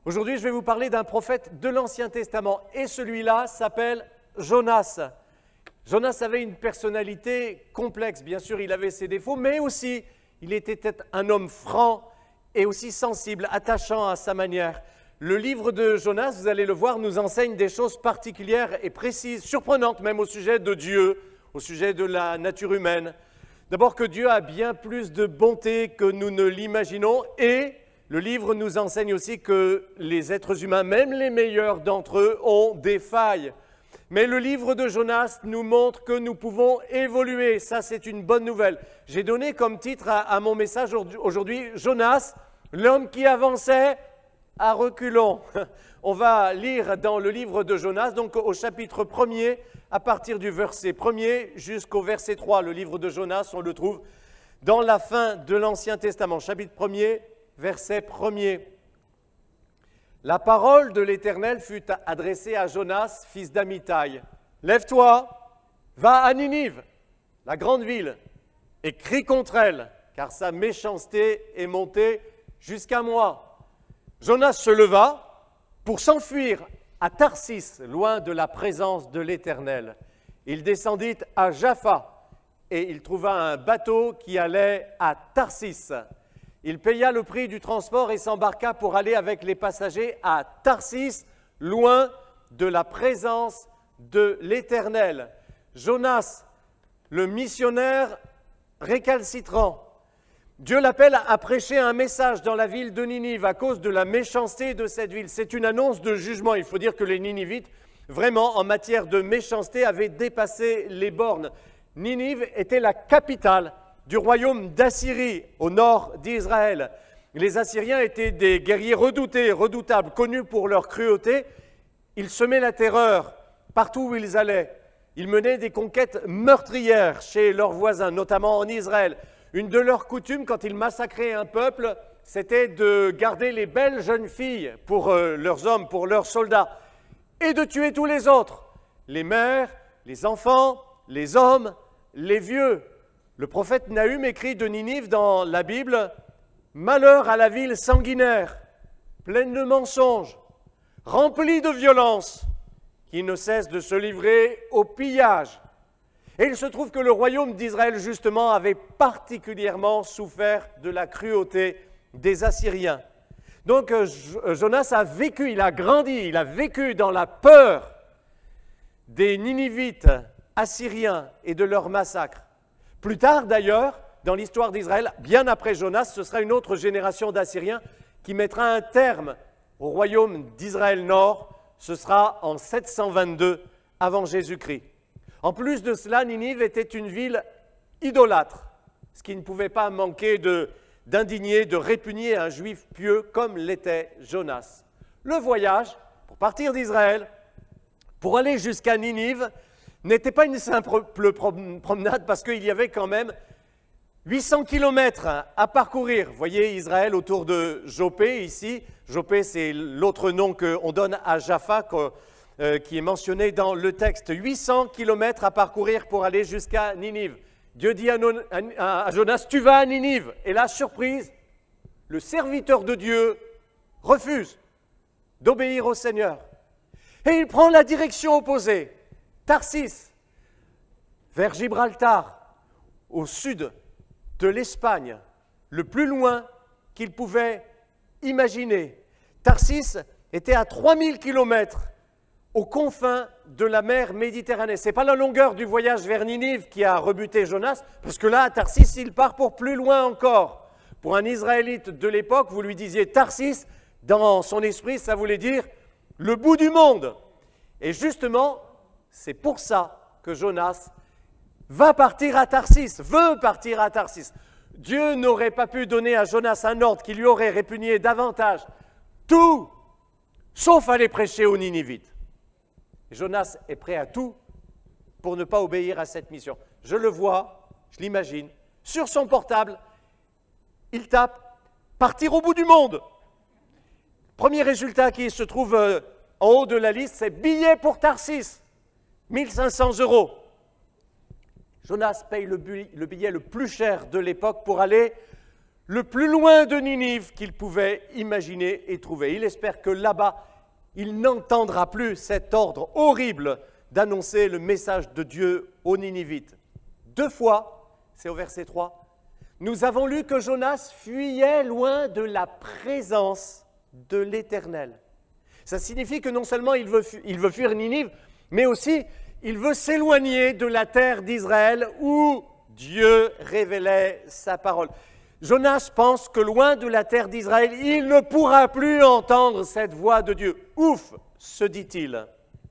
Aujourd'hui, je vais vous parler d'un prophète de l'Ancien Testament et celui-là s'appelle Jonas. Jonas avait une personnalité complexe, bien sûr, il avait ses défauts, mais aussi il était peut-être un homme franc et aussi sensible, attachant à sa manière. Le livre de Jonas, vous allez le voir, nous enseigne des choses particulières et précises, surprenantes même au sujet de Dieu, au sujet de la nature humaine. D'abord que Dieu a bien plus de bonté que nous ne l'imaginons et le livre nous enseigne aussi que les êtres humains, même les meilleurs d'entre eux, ont des failles. Mais le livre de Jonas nous montre que nous pouvons évoluer. Ça, c'est une bonne nouvelle. J'ai donné comme titre à mon message aujourd'hui, Jonas, l'homme qui avançait à reculons. On va lire dans le livre de Jonas, donc au chapitre 1er, à partir du verset 1er jusqu'au verset 3. Le livre de Jonas, on le trouve dans la fin de l'Ancien Testament, chapitre 1er, verset 1er. La parole de l'Éternel fut adressée à Jonas, fils d'Amittai. « Lève-toi, va à Ninive, la grande ville, et crie contre elle, car sa méchanceté est montée jusqu'à moi. » Jonas se leva pour s'enfuir à Tarsis, loin de la présence de l'Éternel. Il descendit à Jaffa, et il trouva un bateau qui allait à Tarsis. Il paya le prix du transport et s'embarqua pour aller avec les passagers à Tarsis, loin de la présence de l'Éternel. Jonas, le missionnaire récalcitrant, Dieu l'appelle à prêcher un message dans la ville de Ninive à cause de la méchanceté de cette ville. C'est une annonce de jugement. Il faut dire que les Ninivites, vraiment en matière de méchanceté, avaient dépassé les bornes. Ninive était la capitale du royaume d'Assyrie, au nord d'Israël. Les Assyriens étaient des guerriers redoutés, redoutables, connus pour leur cruauté. Ils semaient la terreur partout où ils allaient. Ils menaient des conquêtes meurtrières chez leurs voisins, notamment en Israël. Une de leurs coutumes, quand ils massacraient un peuple, c'était de garder les belles jeunes filles pour leurs hommes, pour leurs soldats, et de tuer tous les autres, les mères, les enfants, les hommes, les vieux. Le prophète Nahum écrit de Ninive dans la Bible « Malheur à la ville sanguinaire, pleine de mensonges, remplie de violence, qui ne cesse de se livrer au pillage. » Et il se trouve que le royaume d'Israël, justement, avait particulièrement souffert de la cruauté des Assyriens. Donc Jonas a vécu, il a grandi, il a vécu dans la peur des Ninivites assyriens et de leur massacre. Plus tard, d'ailleurs, dans l'histoire d'Israël, bien après Jonas, ce sera une autre génération d'Assyriens qui mettra un terme au royaume d'Israël Nord. Ce sera en 722 avant Jésus-Christ. En plus de cela, Ninive était une ville idolâtre, ce qui ne pouvait pas manquer d'indigner, de répugner un juif pieux comme l'était Jonas. Le voyage, pour partir d'Israël, pour aller jusqu'à Ninive, n'était pas une simple promenade parce qu'il y avait quand même 800 kilomètres à parcourir. Vous voyez Israël autour de Joppé ici. Joppé, c'est l'autre nom qu'on donne à Jaffa, qui est mentionné dans le texte. 800 kilomètres à parcourir pour aller jusqu'à Ninive. Dieu dit à Jonas, tu vas à Ninive. Et là, surprise, le serviteur de Dieu refuse d'obéir au Seigneur. Et il prend la direction opposée. Tarsis, vers Gibraltar, au sud de l'Espagne, le plus loin qu'il pouvait imaginer. Tarsis était à 3000 kilomètres aux confins de la mer Méditerranée. Ce n'est pas la longueur du voyage vers Ninive qui a rebuté Jonas, parce que là, à Tarsis, il part pour plus loin encore. Pour un Israélite de l'époque, vous lui disiez Tarsis, dans son esprit, ça voulait dire le bout du monde. Et justement, c'est pour ça que Jonas va partir à Tarsis, veut partir à Tarsis. Dieu n'aurait pas pu donner à Jonas un ordre qui lui aurait répugné davantage tout, sauf aller prêcher aux Ninivites. Et Jonas est prêt à tout pour ne pas obéir à cette mission. Je le vois, je l'imagine, sur son portable, il tape « Partir au bout du monde ». Premier résultat qui se trouve en haut de la liste, c'est « Billet pour Tarsis ». 1500 €. Jonas paye le billet le plus cher de l'époque pour aller le plus loin de Ninive qu'il pouvait imaginer et trouver. Il espère que là-bas, il n'entendra plus cet ordre horrible d'annoncer le message de Dieu aux Ninivites. 2 fois, c'est au verset 3, nous avons lu que Jonas fuyait loin de la présence de l'Éternel. Ça signifie que non seulement il veut fuir Ninive, mais aussi il veut s'éloigner de la terre d'Israël où Dieu révélait sa parole. Jonas pense que loin de la terre d'Israël, il ne pourra plus entendre cette voix de Dieu. Ouf, se dit-il.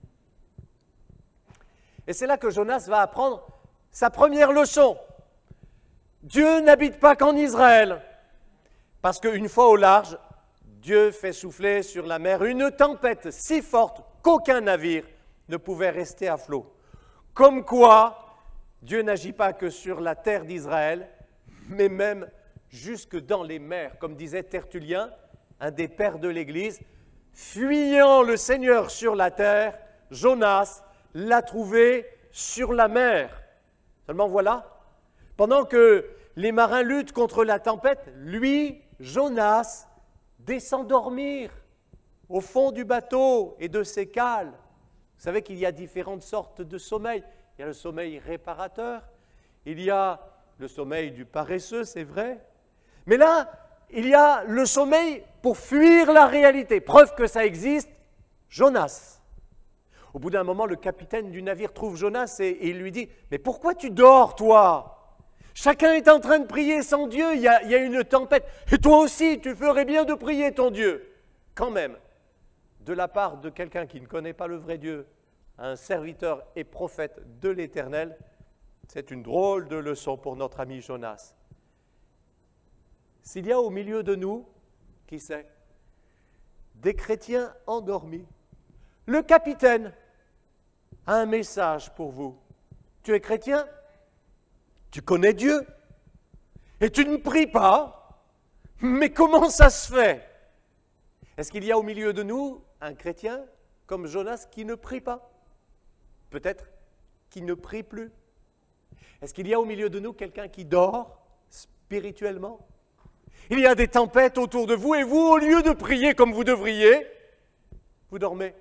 Et c'est là que Jonas va apprendre sa première leçon. Dieu n'habite pas qu'en Israël, parce qu'une fois au large, Dieu fait souffler sur la mer une tempête si forte qu'aucun navire ne pouvait rester à flot. Comme quoi, Dieu n'agit pas que sur la terre d'Israël, mais même jusque dans les mers. Comme disait Tertullien, un des pères de l'Église, fuyant le Seigneur sur la terre, Jonas l'a trouvé sur la mer. Seulement voilà, pendant que les marins luttent contre la tempête, lui, Jonas, descend dormir au fond du bateau et de ses cales. Vous savez qu'il y a différentes sortes de sommeil. Il y a le sommeil réparateur, il y a le sommeil du paresseux, c'est vrai. Mais là, il y a le sommeil pour fuir la réalité. Preuve que ça existe, Jonas. Au bout d'un moment, le capitaine du navire trouve Jonas et il lui dit « Mais pourquoi tu dors, toi ? Chacun est en train de prier sans Dieu, il y a une tempête. Et toi aussi, tu ferais bien de prier ton Dieu. » Quand même, de la part de quelqu'un qui ne connaît pas le vrai Dieu, un serviteur et prophète de l'Éternel, c'est une drôle de leçon pour notre ami Jonas. S'il y a au milieu de nous, qui sait, des chrétiens endormis, le capitaine a un message pour vous. Tu es chrétien, tu connais Dieu, et tu ne pries pas, mais comment ça se fait? Est-ce qu'il y a au milieu de nous un chrétien comme Jonas qui ne prie pas? Peut-être qui ne prie plus. Est-ce qu'il y a au milieu de nous quelqu'un qui dort spirituellement? Il y a des tempêtes autour de vous et vous, au lieu de prier comme vous devriez, vous dormez.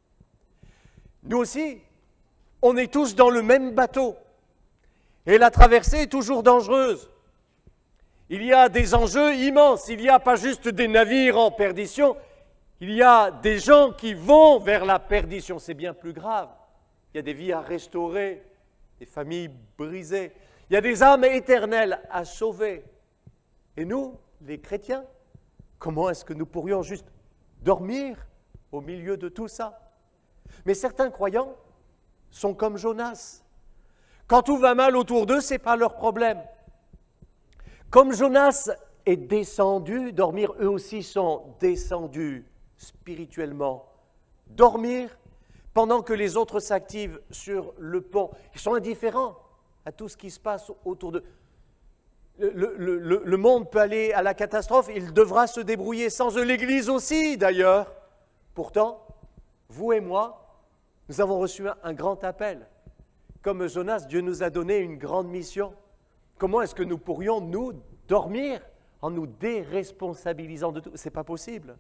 Nous aussi, on est tous dans le même bateau et la traversée est toujours dangereuse. Il y a des enjeux immenses, il n'y a pas juste des navires en perdition, il y a des gens qui vont vers la perdition, c'est bien plus grave. Il y a des vies à restaurer, des familles brisées, il y a des âmes éternelles à sauver. Et nous, les chrétiens, comment est-ce que nous pourrions juste dormir au milieu de tout ça? Mais certains croyants sont comme Jonas. Quand tout va mal autour d'eux, ce n'est pas leur problème. Comme Jonas est descendu, dormir, eux aussi sont descendus spirituellement. Dormir pendant que les autres s'activent sur le pont. Ils sont indifférents à tout ce qui se passe autour d'eux. Le monde peut aller à la catastrophe, il devra se débrouiller sans eux, l'Église aussi d'ailleurs. Pourtant, vous et moi, nous avons reçu un grand appel. Comme Jonas, Dieu nous a donné une grande mission. Comment est-ce que nous pourrions, nous, dormir en nous déresponsabilisant de tout? Ce n'est pas possible.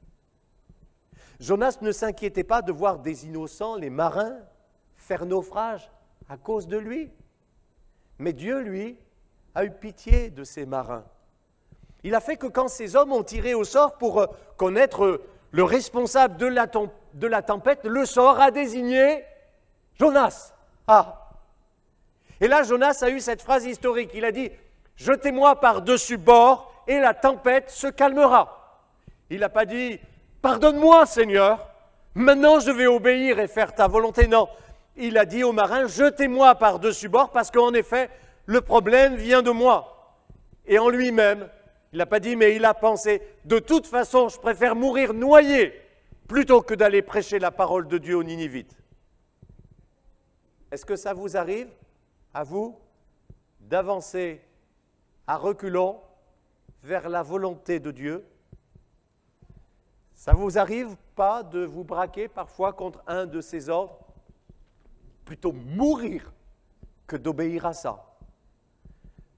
Jonas ne s'inquiétait pas de voir des innocents, les marins, faire naufrage à cause de lui. Mais Dieu, lui, a eu pitié de ces marins. Il a fait que quand ces hommes ont tiré au sort pour connaître le responsable de la tempête, le sort a désigné Jonas. Ah! Et là, Jonas a eu cette phrase historique. Il a dit « Jetez-moi par-dessus bord et la tempête se calmera. » Il n'a pas dit « Pardonne-moi, Seigneur, maintenant je vais obéir et faire ta volonté. » Non, il a dit aux marins « Jetez-moi par-dessus bord parce qu'en effet, le problème vient de moi. » Et en lui-même, il n'a pas dit, mais il a pensé « De toute façon, je préfère mourir noyé plutôt que d'aller prêcher la parole de Dieu aux Ninivites. » Est-ce que ça vous arrive, à vous, d'avancer à reculons vers la volonté de Dieu? Ça ne vous arrive pas de vous braquer parfois contre un de ses ordres? Plutôt mourir que d'obéir à ça.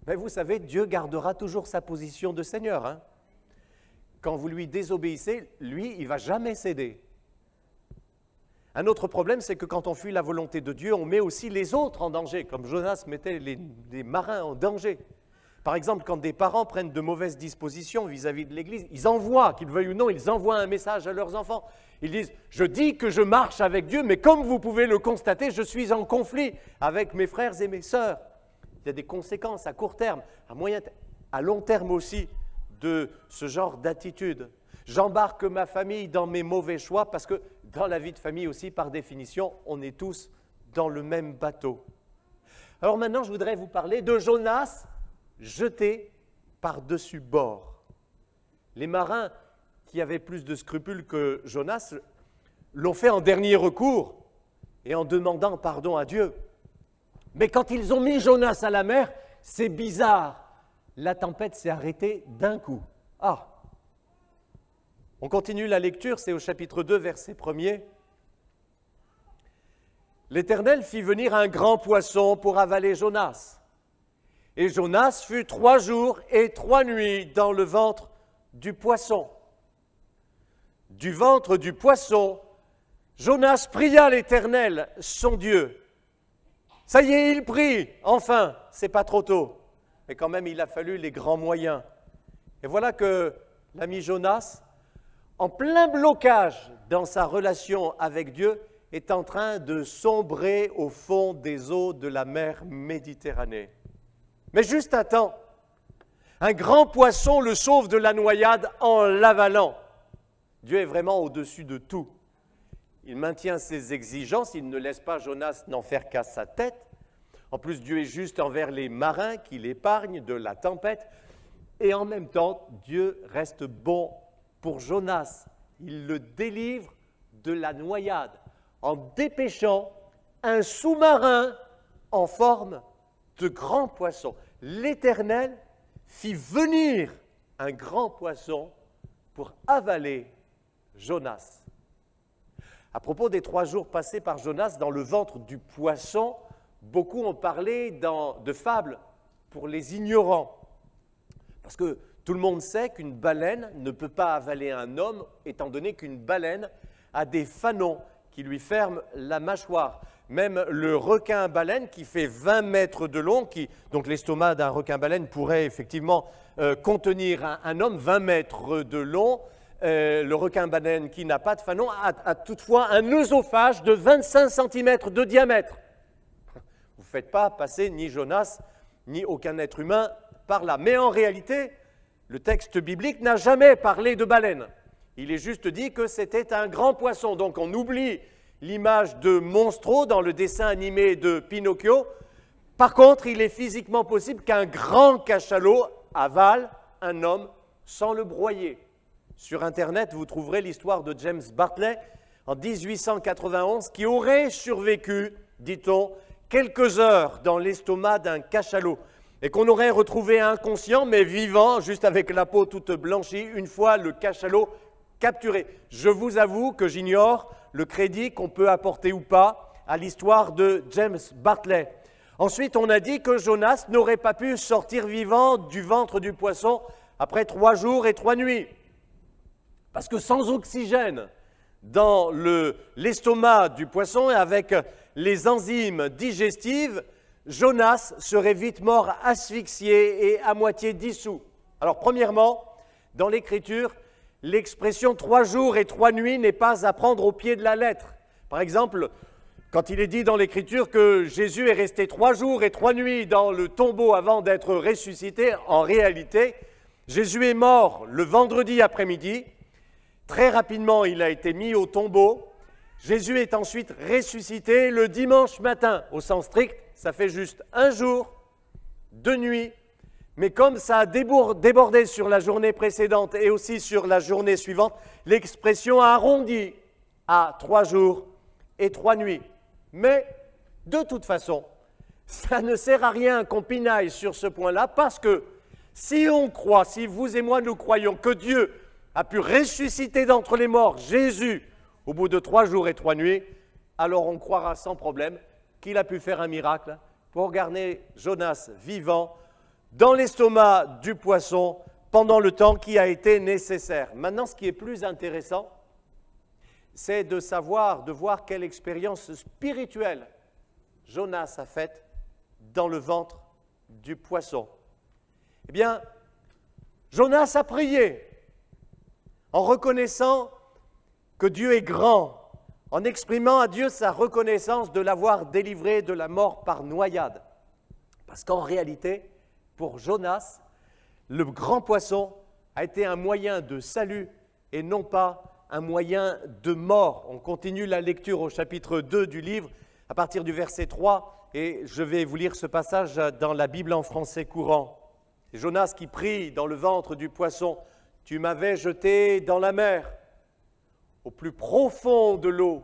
Mais vous savez, Dieu gardera toujours sa position de Seigneur, hein. Quand vous lui désobéissez, lui, il ne va jamais céder. Un autre problème, c'est que quand on fuit la volonté de Dieu, on met aussi les autres en danger, comme Jonas mettait les marins en danger. Par exemple, quand des parents prennent de mauvaises dispositions vis-à-vis de l'Église, ils envoient, qu'ils veuillent ou non, ils envoient un message à leurs enfants. Ils disent « Je dis que je marche avec Dieu, mais comme vous pouvez le constater, je suis en conflit avec mes frères et mes sœurs. » Il y a des conséquences à court terme, à moyen terme, à long terme aussi, de ce genre d'attitude. J'embarque ma famille dans mes mauvais choix parce que dans la vie de famille aussi, par définition, on est tous dans le même bateau. Alors maintenant, je voudrais vous parler de Jonas jeté par-dessus bord. Les marins qui avaient plus de scrupules que Jonas l'ont fait en dernier recours et en demandant pardon à Dieu. Mais quand ils ont mis Jonas à la mer, c'est bizarre. La tempête s'est arrêtée d'un coup. Ah! On continue la lecture, c'est au chapitre 2, verset 1er. L'Éternel fit venir un grand poisson pour avaler Jonas. Et Jonas fut 3 jours et 3 nuits dans le ventre du poisson. Du ventre du poisson, Jonas pria l'Éternel, son Dieu. Ça y est, il prie, enfin, c'est pas trop tôt. Mais quand même, il a fallu les grands moyens. Et voilà que l'ami Jonas, en plein blocage dans sa relation avec Dieu, est en train de sombrer au fond des eaux de la mer Méditerranée. Mais juste à temps, un grand poisson le sauve de la noyade en l'avalant. Dieu est vraiment au-dessus de tout. Il maintient ses exigences, il ne laisse pas Jonas n'en faire qu'à sa tête. En plus, Dieu est juste envers les marins qui l'épargnent de la tempête. Et en même temps, Dieu reste bon pour Jonas. Il le délivre de la noyade en dépêchant un sous-marin en forme de grand poisson. L'Éternel fit venir un grand poisson pour avaler Jonas. À propos des 3 jours passés par Jonas dans le ventre du poisson, beaucoup ont parlé de fables pour les ignorants. Parce que tout le monde sait qu'une baleine ne peut pas avaler un homme, étant donné qu'une baleine a des fanons qui lui ferment la mâchoire. Même le requin-baleine qui fait 20 mètres de long, donc l'estomac d'un requin-baleine pourrait effectivement contenir un homme 20 mètres de long. Le requin-baleine qui n'a pas de fanon a toutefois un œsophage de 25 cm de diamètre. Vous ne faites pas passer ni Jonas ni aucun être humain par là. Mais en réalité, le texte biblique n'a jamais parlé de baleine. Il est juste dit que c'était un grand poisson. Donc on oublie l'image de Monstro dans le dessin animé de Pinocchio. Par contre, il est physiquement possible qu'un grand cachalot avale un homme sans le broyer. Sur Internet, vous trouverez l'histoire de James Bartley en 1891 qui aurait survécu, dit-on, quelques heures dans l'estomac d'un cachalot et qu'on aurait retrouvé inconscient mais vivant, juste avec la peau toute blanchie, une fois le cachalot capturé. Je vous avoue que j'ignore le crédit qu'on peut apporter ou pas à l'histoire de James Bartley. Ensuite, on a dit que Jonas n'aurait pas pu sortir vivant du ventre du poisson après 3 jours et 3 nuits. Parce que sans oxygène dans l'estomac du poisson et avec les enzymes digestives, Jonas serait vite mort asphyxié et à moitié dissous. Alors premièrement, dans l'Écriture, l'expression 3 jours et 3 nuits n'est pas à prendre au pied de la lettre. Par exemple, quand il est dit dans l'Écriture que Jésus est resté 3 jours et 3 nuits dans le tombeau avant d'être ressuscité, en réalité, Jésus est mort le vendredi après-midi. Très rapidement, il a été mis au tombeau. Jésus est ensuite ressuscité le dimanche matin. Au sens strict, ça fait juste 1 jour, 2 nuits. Mais comme ça a débordé sur la journée précédente et aussi sur la journée suivante, l'expression a arrondi à 3 jours et 3 nuits. Mais de toute façon, ça ne sert à rien qu'on pinaille sur ce point-là parce que si on croit, si vous et moi nous croyons que Dieu a pu ressusciter d'entre les morts Jésus au bout de 3 jours et 3 nuits, alors on croira sans problème qu'il a pu faire un miracle pour garder Jonas vivant dans l'estomac du poisson pendant le temps qui a été nécessaire. Maintenant, ce qui est plus intéressant, c'est de savoir, de voir quelle expérience spirituelle Jonas a faite dans le ventre du poisson. Eh bien, Jonas a prié en reconnaissant que Dieu est grand, en exprimant à Dieu sa reconnaissance de l'avoir délivré de la mort par noyade. Parce qu'en réalité, pour Jonas, le grand poisson a été un moyen de salut et non pas un moyen de mort. On continue la lecture au chapitre 2 du livre, à partir du verset 3, et je vais vous lire ce passage dans la Bible en français courant. C'est Jonas qui prie dans le ventre du poisson, « Tu m'avais jeté dans la mer, au plus profond de l'eau.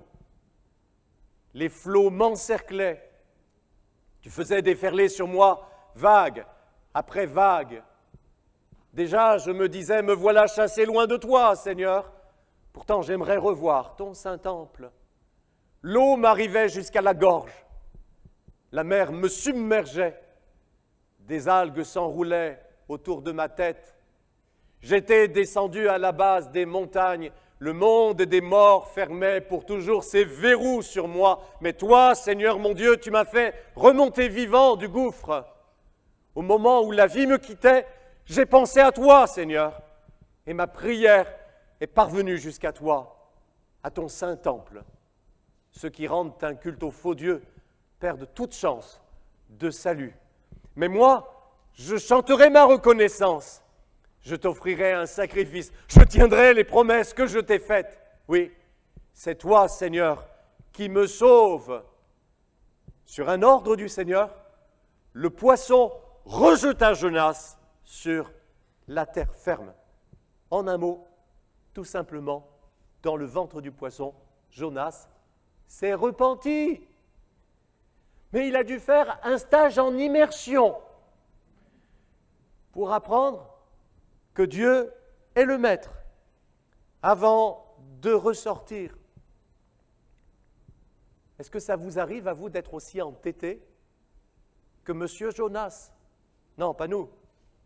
Les flots m'encerclaient. Tu faisais déferler sur moi vague après vague. Déjà, je me disais, me voilà chassé loin de toi, Seigneur. Pourtant, j'aimerais revoir ton saint temple. L'eau m'arrivait jusqu'à la gorge. La mer me submergeait. Des algues s'enroulaient autour de ma tête. J'étais descendu à la base des montagnes. Le monde des morts fermait pour toujours ses verrous sur moi. Mais toi, Seigneur mon Dieu, tu m'as fait remonter vivant du gouffre. Au moment où la vie me quittait, j'ai pensé à toi, Seigneur, et ma prière est parvenue jusqu'à toi, à ton saint temple. Ceux qui rendent un culte au faux Dieu perdent toute chance de salut. Mais moi, je chanterai ma reconnaissance. Je t'offrirai un sacrifice. Je tiendrai les promesses que je t'ai faites. Oui, c'est toi, Seigneur, qui me sauve. Sur un ordre du Seigneur, le poisson rejeta Jonas sur la terre ferme. En un mot, tout simplement, dans le ventre du poisson, Jonas s'est repenti. Mais il a dû faire un stage en immersion pour apprendre que Dieu est le maître avant de ressortir. Est-ce que ça vous arrive à vous d'être aussi entêté que Monsieur Jonas? Non, pas nous.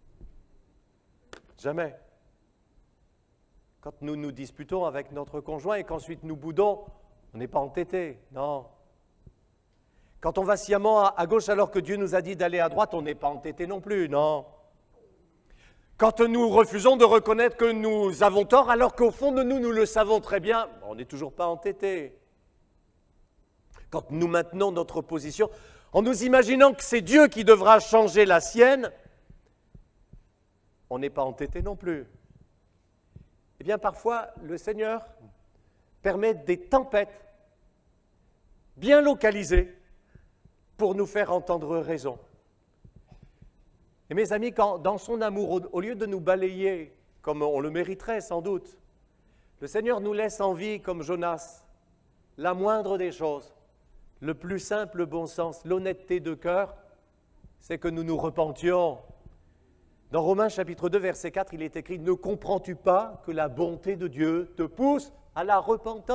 Jamais. Quand nous nous disputons avec notre conjoint et qu'ensuite nous boudons, on n'est pas entêté, non. Quand on va sciemment à gauche alors que Dieu nous a dit d'aller à droite, on n'est pas entêté non plus, non. Quand nous refusons de reconnaître que nous avons tort alors qu'au fond de nous, nous le savons très bien, on n'est toujours pas entêté. Quand nous maintenons notre position en nous imaginant que c'est Dieu qui devra changer la sienne, on n'est pas entêté non plus. Eh bien, parfois, le Seigneur permet des tempêtes bien localisées pour nous faire entendre raison. Et mes amis, quand, dans son amour, au lieu de nous balayer comme on le mériterait sans doute, le Seigneur nous laisse en vie comme Jonas, la moindre des choses, le plus simple bon sens, l'honnêteté de cœur, c'est que nous nous repentions. Dans Romains chapitre 2, verset 4, il est écrit « Ne comprends-tu pas que la bonté de Dieu te pousse à la repentance ?»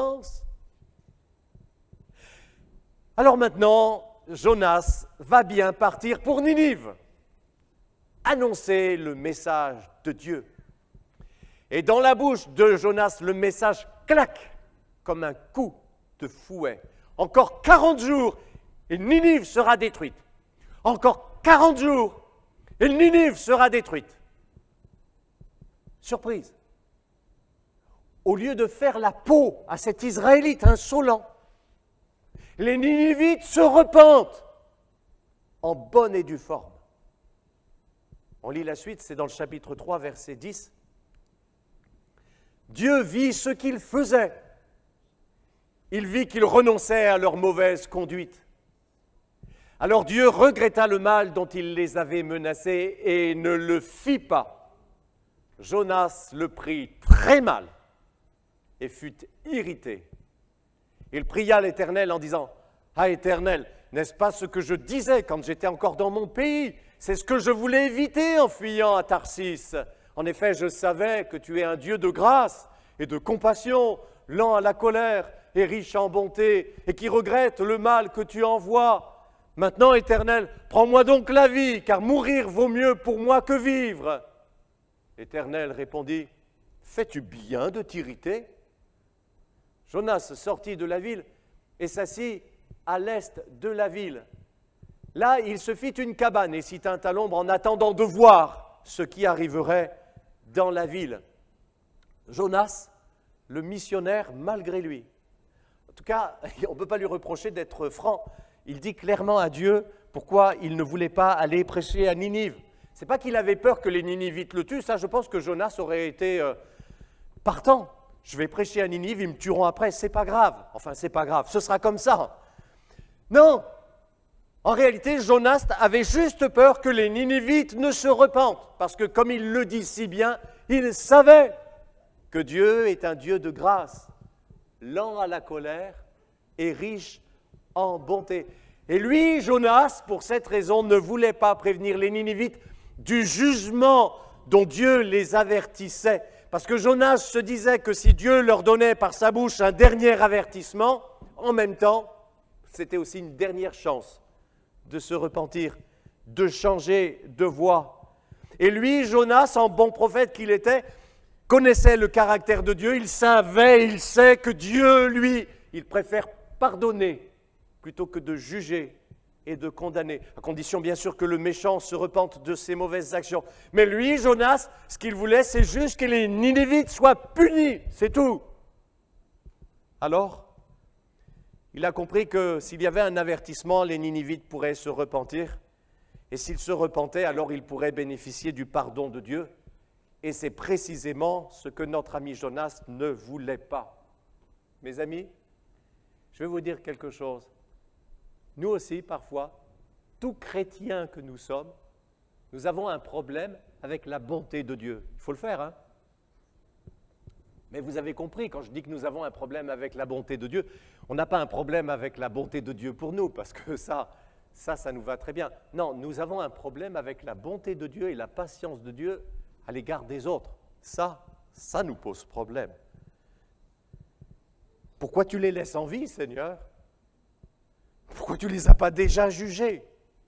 Alors maintenant, Jonas va bien partir pour Ninive, annoncer le message de Dieu. Et dans la bouche de Jonas, le message claque comme un coup de fouet. Encore 40 jours et Ninive sera détruite. Encore 40 jours et Ninive sera détruite. Surprise. Au lieu de faire la peau à cet Israélite insolent, les Ninivites se repentent en bonne et due forme. On lit la suite, c'est dans le chapitre 3, verset 10. Dieu vit ce qu'ils faisaient. Il vit qu'ils renonçaient à leur mauvaise conduite. Alors Dieu regretta le mal dont il les avait menacés et ne le fit pas. Jonas le prit très mal et fut irrité. Il pria l'Éternel en disant « Ah Éternel, n'est-ce pas ce que je disais quand j'étais encore dans mon pays ? C'est ce que je voulais éviter en fuyant à Tarsis. En effet, je savais que tu es un Dieu de grâce et de compassion, lent à la colère et riche en bonté, et qui regrette le mal que tu envoies. Maintenant, Éternel, prends-moi donc la vie, car mourir vaut mieux pour moi que vivre. » L'Éternel répondit, « Fais-tu bien de t'irriter ?» Jonas sortit de la ville et s'assit à l'est de la ville. Là, il se fit une cabane et s'y tint à l'ombre en attendant de voir ce qui arriverait dans la ville. Jonas, le missionnaire, malgré lui. En tout cas, on ne peut pas lui reprocher d'être franc. Il dit clairement à Dieu pourquoi il ne voulait pas aller prêcher à Ninive. Ce n'est pas qu'il avait peur que les Ninivites le tuent, ça je pense que Jonas aurait été partant. Je vais prêcher à Ninive, ils me tueront après, c'est pas grave. Enfin, c'est pas grave, ce sera comme ça. Non, en réalité, Jonas avait juste peur que les Ninivites ne se repentent, parce que comme il le dit si bien, il savait que Dieu est un Dieu de grâce, lent à la colère et riche en bonté. Et lui, Jonas, pour cette raison, ne voulait pas prévenir les Ninivites du jugement dont Dieu les avertissait. Parce que Jonas se disait que si Dieu leur donnait par sa bouche un dernier avertissement, en même temps, c'était aussi une dernière chance de se repentir, de changer de voie. Et lui, Jonas, en bon prophète qu'il était, connaissait le caractère de Dieu, il sait que Dieu, lui, il préfère pardonner plutôt que de juger et de condamner, à condition bien sûr que le méchant se repente de ses mauvaises actions. Mais lui, Jonas, ce qu'il voulait, c'est juste que les Ninivites soient punis, c'est tout. Alors, il a compris que s'il y avait un avertissement, les Ninivites pourraient se repentir, et s'ils se repentaient, alors ils pourraient bénéficier du pardon de Dieu. Et c'est précisément ce que notre ami Jonas ne voulait pas. Mes amis, je vais vous dire quelque chose. Nous aussi, parfois, tout chrétien que nous sommes, nous avons un problème avec la bonté de Dieu. Il faut le faire, hein? Mais vous avez compris, quand je dis que nous avons un problème avec la bonté de Dieu, on n'a pas un problème avec la bonté de Dieu pour nous, parce que ça nous va très bien. Non, nous avons un problème avec la bonté de Dieu et la patience de Dieu à l'égard des autres. Ça nous pose problème. Pourquoi tu les laisses en vie, Seigneur? Pourquoi tu ne les as pas déjà jugés?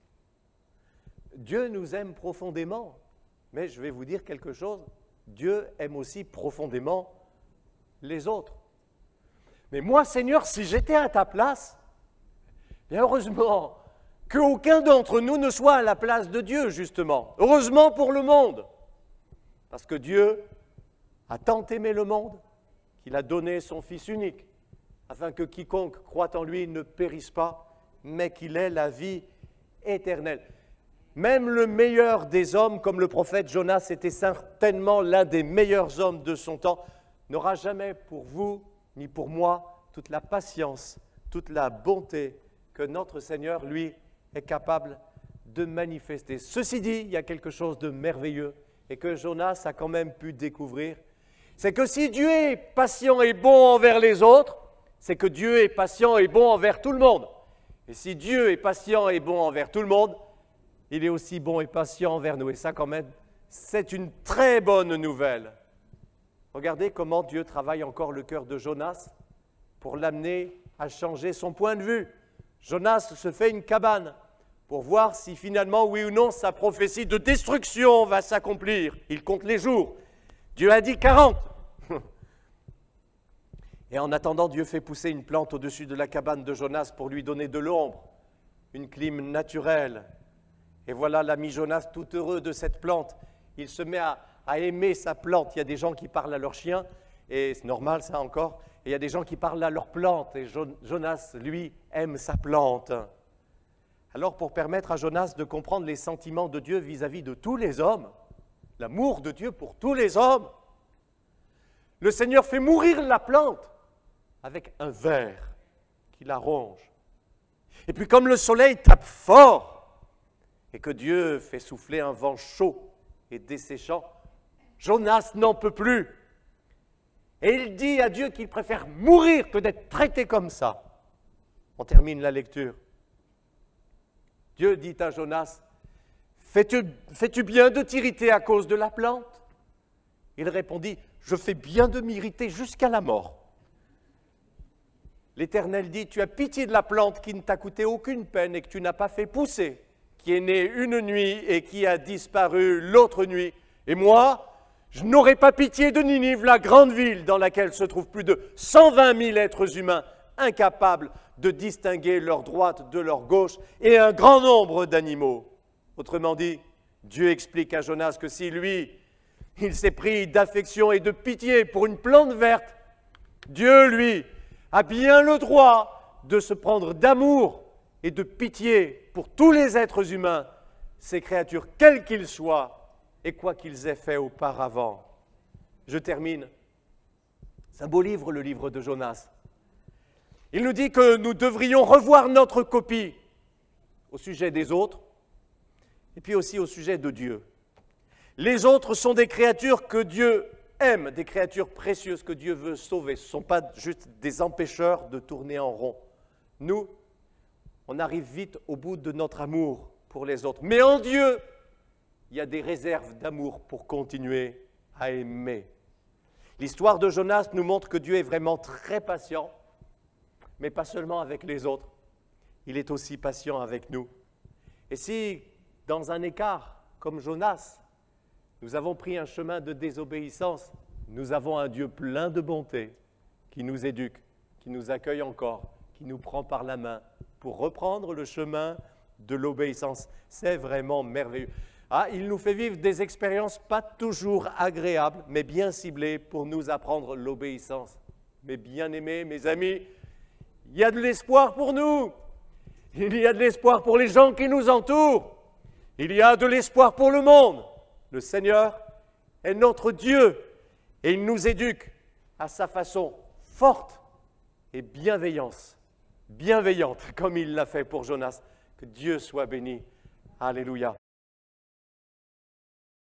Dieu nous aime profondément, mais je vais vous dire quelque chose, Dieu aime aussi profondément les autres. Mais moi, Seigneur, si j'étais à ta place, bien heureusement qu'aucun d'entre nous ne soit à la place de Dieu, justement. Heureusement pour le monde, parce que Dieu a tant aimé le monde qu'il a donné son Fils unique, afin que quiconque croit en lui ne périsse pas, mais qu'il ait la vie éternelle. Même le meilleur des hommes, comme le prophète Jonas était certainement l'un des meilleurs hommes de son temps, n'aura jamais pour vous, ni pour moi, toute la patience, toute la bonté que notre Seigneur, lui, est capable de manifester. Ceci dit, il y a quelque chose de merveilleux et que Jonas a quand même pu découvrir, c'est que si Dieu est patient et bon envers les autres, c'est que Dieu est patient et bon envers tout le monde. Et si Dieu est patient et bon envers tout le monde, il est aussi bon et patient envers nous. Et ça, quand même, c'est une très bonne nouvelle. Regardez comment Dieu travaille encore le cœur de Jonas pour l'amener à changer son point de vue. Jonas se fait une cabane pour voir si finalement, oui ou non, sa prophétie de destruction va s'accomplir. Il compte les jours. Dieu a dit 40. Et en attendant, Dieu fait pousser une plante au-dessus de la cabane de Jonas pour lui donner de l'ombre, une clim naturelle. Et voilà l'ami Jonas tout heureux de cette plante. Il se met à aimer sa plante. Il y a des gens qui parlent à leurs chiens, et c'est normal ça encore. Et il y a des gens qui parlent à leurs plantes, et Jonas, lui, aime sa plante. Alors pour permettre à Jonas de comprendre les sentiments de Dieu vis-à-vis de tous les hommes, l'amour de Dieu pour tous les hommes, le Seigneur fait mourir la plante avec un ver qui la ronge. Et puis comme le soleil tape fort et que Dieu fait souffler un vent chaud et desséchant, Jonas n'en peut plus. Et il dit à Dieu qu'il préfère mourir que d'être traité comme ça. On termine la lecture. Dieu dit à Jonas, fais-tu bien de t'irriter à cause de la plante? Il répondit, je fais bien de m'irriter jusqu'à la mort. L'Éternel dit, tu as pitié de la plante qui ne t'a coûté aucune peine et que tu n'as pas fait pousser, qui est née une nuit et qui a disparu l'autre nuit. Et moi, je n'aurai pas pitié de Ninive, la grande ville dans laquelle se trouvent plus de 120 000 êtres humains incapables de distinguer leur droite de leur gauche et un grand nombre d'animaux. Autrement dit, Dieu explique à Jonas que si lui, il s'est pris d'affection et de pitié pour une plante verte, Dieu, lui, a bien le droit de se prendre d'amour et de pitié pour tous les êtres humains, ces créatures, quels qu'ils soient et quoi qu'ils aient fait auparavant. Je termine. C'est un beau livre, le livre de Jonas. Il nous dit que nous devrions revoir notre copie au sujet des autres et puis aussi au sujet de Dieu. Les autres sont des créatures que Dieu aime, des créatures précieuses que Dieu veut sauver. Ce ne sont pas juste des empêcheurs de tourner en rond. Nous, on arrive vite au bout de notre amour pour les autres. Mais en Dieu, il y a des réserves d'amour pour continuer à aimer. L'histoire de Jonas nous montre que Dieu est vraiment très patient, mais pas seulement avec les autres. Il est aussi patient avec nous. Et si, dans un écart comme Jonas, nous avons pris un chemin de désobéissance, nous avons un Dieu plein de bonté qui nous éduque, qui nous accueille encore, qui nous prend par la main pour reprendre le chemin de l'obéissance. C'est vraiment merveilleux. Il nous fait vivre des expériences pas toujours agréables, mais bien ciblées pour nous apprendre l'obéissance. Mes bien-aimés, mes amis, il y a de l'espoir pour nous. Il y a de l'espoir pour les gens qui nous entourent. Il y a de l'espoir pour le monde. Le Seigneur est notre Dieu et il nous éduque à sa façon forte et bienveillante, comme il l'a fait pour Jonas. Que Dieu soit béni. Alléluia.